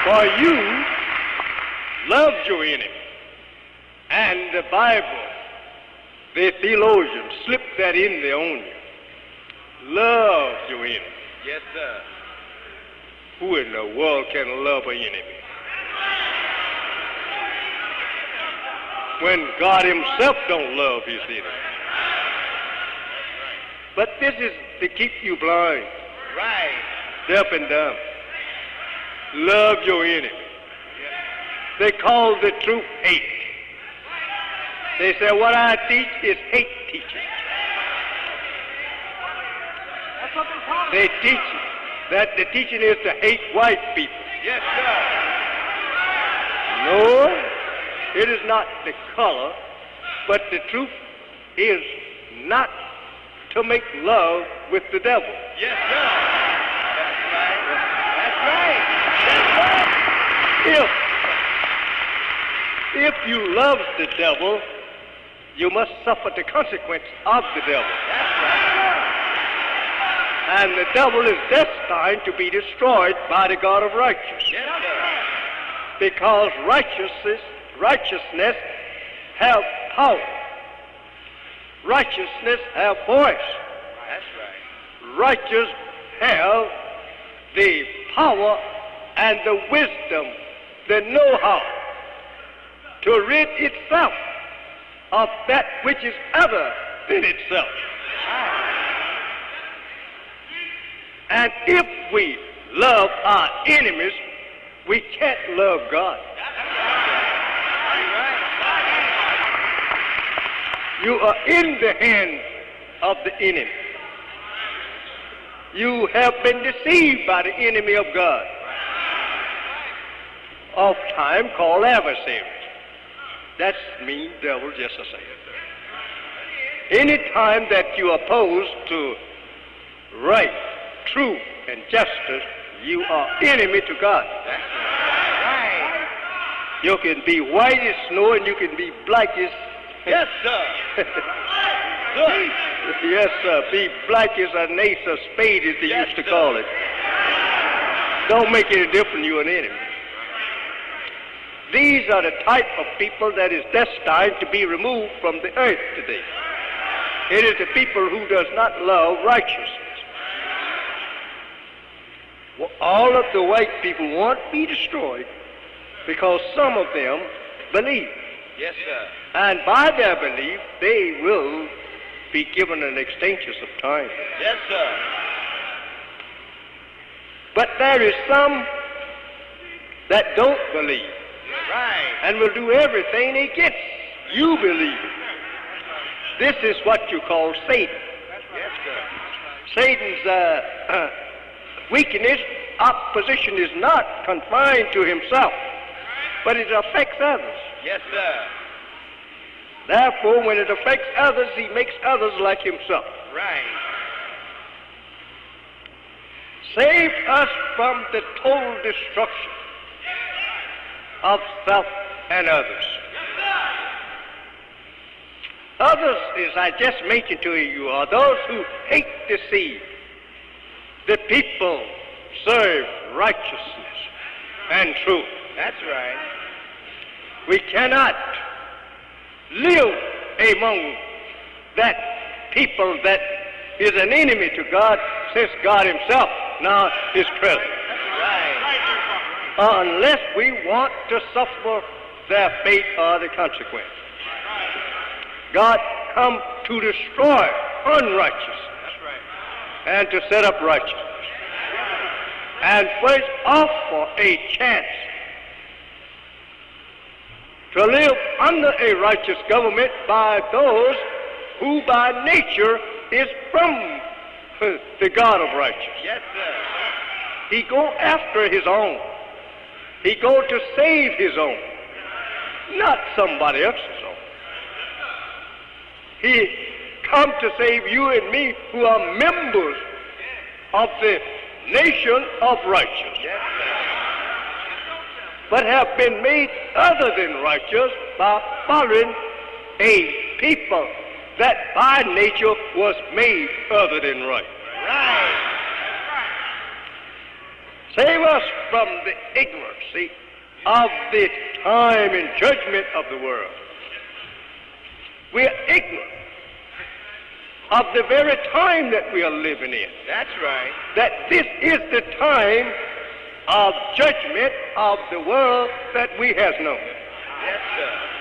For you love your enemy. And the Bible, the theologians, slip that in there on you. Love your enemy. Yes, sir. Who in the world can love an enemy? When God himself don't love his enemy. But this is to keep you blind, Right. deaf and dumb. Love your enemy. They call the truth hate. They say what I teach is hate teaching. That's what they call it. They teach that the teaching is to hate white people. Yes, sir. No, it is not the color, but the truth is not to make love with the devil. Yes, sir. That's right. That's right. That's right. If you love the devil, you must suffer the consequence of the devil. That's right. And the devil is destined to be destroyed by the God of righteousness. Yes, sir. Because righteousness have power. Righteousness have voice. That's right. Righteous have the power and the wisdom, the know-how to rid itself of that which is other than itself. And if we love our enemies, we can't love God. You are in the hands of the enemy. You have been deceived by the enemy of God, oft time called adversaries. That's mean devil just the same. Any time that you oppose to right, truth, and justice, you are enemy to God. Right. You can be white as snow and you can be black as... Yes, sir. Good. Yes, sir. Be black as an ace of spades, as they Yes, used to sir. call it. Don't make any difference, you're an enemy. These are the type of people that is destined to be removed from the earth today. It is the people who does not love righteousness. Well, all of the white people won't be destroyed because some of them believe. Yes, sir. And by their belief, they will be given an extension of time. Yes, sir. But there is some that don't believe Right. and will do everything against you believing. This is what you call Satan. Yes, sir. Satan's weakness, opposition is not confined to himself, but it affects others. Yes, sir. Therefore, when it affects others, he makes others like himself. Right. Save us from the total destruction of self and others. Others, as I just mentioned to you, are those who hate deceit. The people serve righteousness and truth. That's right. We cannot live among that people that is an enemy to God, since God himself now is present. Right. Unless we want to suffer their fate or the consequence. God come to destroy unrighteousness. That's right. And to set up righteousness. And first offer a chance to live under a righteous government by those who by nature is from the God of righteousness. Yes, sir. He go after his own. He go to save his own, not somebody else's own. He come to save you and me who are members of the nation of righteousness, Yes, sir. but have been made other than righteous by following a people that by nature was made other than right. Right. Save us from the ignorancy of the time and judgment of the world. We are ignorant of the very time that we are living in. That's right. That this is the time of judgment of the world that we have known. Yes, sir.